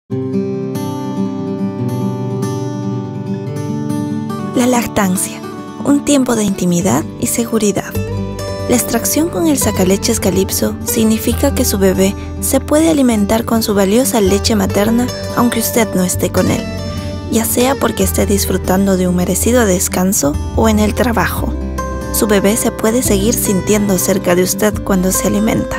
La lactancia, un tiempo de intimidad y seguridad. La extracción con el sacaleches Calypso significa que su bebé se puede alimentar con su valiosa leche materna aunque usted no esté con él, ya sea porque esté disfrutando de un merecido descanso o en el trabajo. Su bebé se puede seguir sintiendo cerca de usted cuando se alimenta.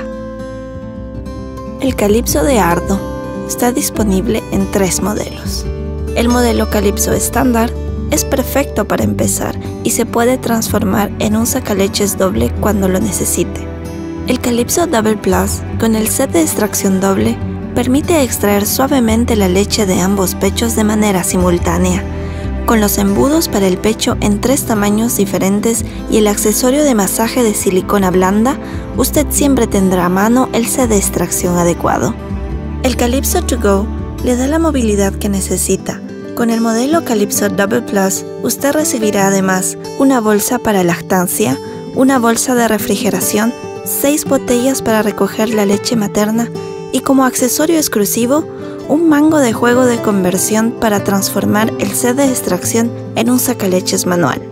El Calypso de Ardo está disponible en 3 modelos. El modelo Calypso estándar es perfecto para empezar y se puede transformar en un sacaleches doble cuando lo necesite. El Calypso Double Plus, con el set de extracción doble, permite extraer suavemente la leche de ambos pechos de manera simultánea. Con los embudos para el pecho en 3 tamaños diferentes y el accesorio de masaje de silicona blanda, usted siempre tendrá a mano el set de extracción adecuado. El Calypso To Go le da la movilidad que necesita. Con el modelo Calypso Double Plus, usted recibirá además una bolsa para lactancia, una bolsa de refrigeración, 6 botellas para recoger la leche materna y como accesorio exclusivo, un mango de juego de conversión para transformar el set de extracción en un sacaleches manual.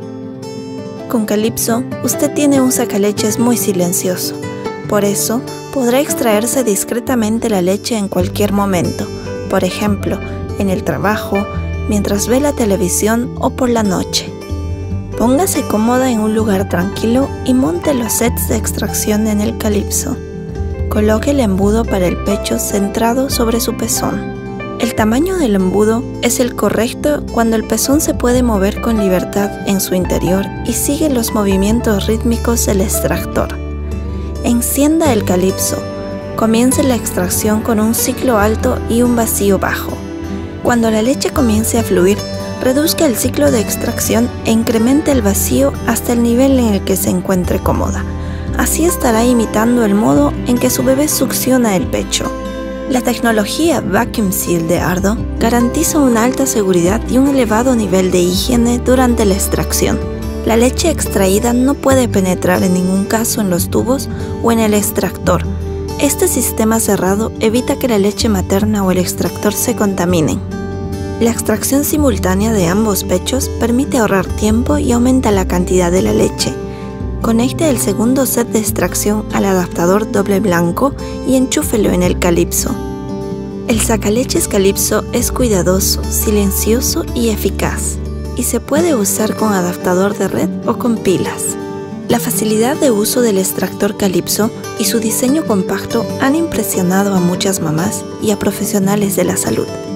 Con Calypso, usted tiene un sacaleches muy silencioso. Por eso, podrá extraerse discretamente la leche en cualquier momento, por ejemplo, en el trabajo, mientras ve la televisión o por la noche. Póngase cómoda en un lugar tranquilo y monte los sets de extracción en el Calypso. Coloque el embudo para el pecho centrado sobre su pezón. El tamaño del embudo es el correcto cuando el pezón se puede mover con libertad en su interior y sigue los movimientos rítmicos del extractor. Encienda el Calypso. Comience la extracción con un ciclo alto y un vacío bajo. Cuando la leche comience a fluir, reduzca el ciclo de extracción e incremente el vacío hasta el nivel en el que se encuentre cómoda. Así estará imitando el modo en que su bebé succiona el pecho. La tecnología Vacuum Seal de Ardo garantiza una alta seguridad y un elevado nivel de higiene durante la extracción. La leche extraída no puede penetrar en ningún caso en los tubos o en el extractor. Este sistema cerrado evita que la leche materna o el extractor se contaminen. La extracción simultánea de ambos pechos permite ahorrar tiempo y aumenta la cantidad de la leche. Conecte el segundo set de extracción al adaptador doble blanco y enchúfelo en el Calypso. El sacaleches Calypso es cuidadoso, silencioso y eficaz, y se puede usar con adaptador de red o con pilas. La facilidad de uso del extractor Calypso y su diseño compacto han impresionado a muchas mamás y a profesionales de la salud.